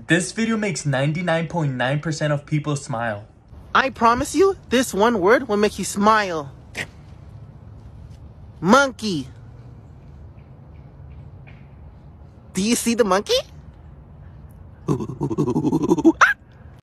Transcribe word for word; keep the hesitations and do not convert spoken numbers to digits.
This video makes ninety-nine point nine percent of people smile. I promise you, this one word will make you smile. Monkey. Do you see the monkey?